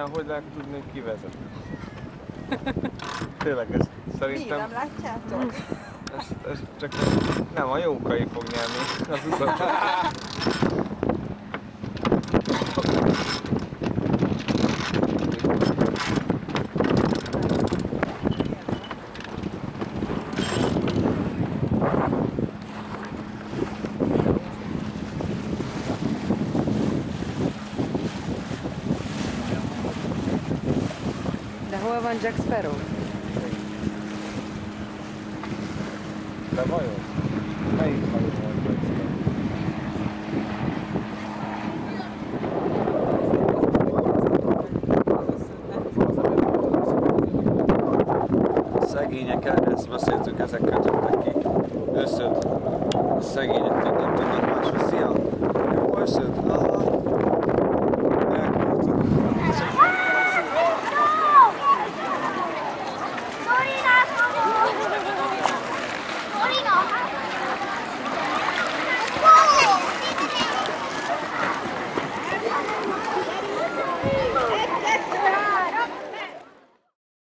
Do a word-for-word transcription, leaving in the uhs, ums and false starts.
alapján hogy lehet tudni, hogy ki vezet? Tényleg ez szerintem... Mi, nem látjátok? Ez, ez csak nem, a Jókai fog nyerni az utat. De hol van Jack Sparrow? De vajon? Melyik hajó volt Jack Sparrow? Szegények, ezt beszéltük, ezek kötöttek ki. Összöd. Szegények, nem tudnak másra. Szia! Jó, összöd!